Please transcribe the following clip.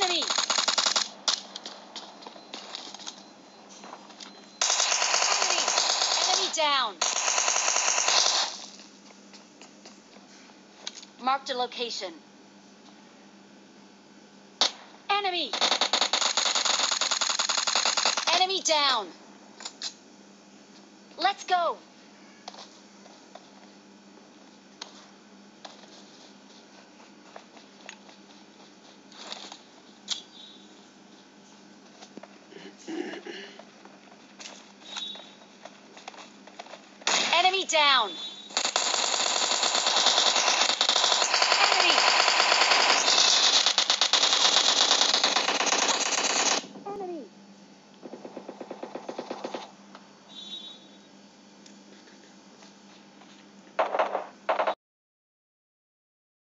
Enemy! Enemy down! Marked a location. Enemy! Enemy down! Let's go! Enemy down!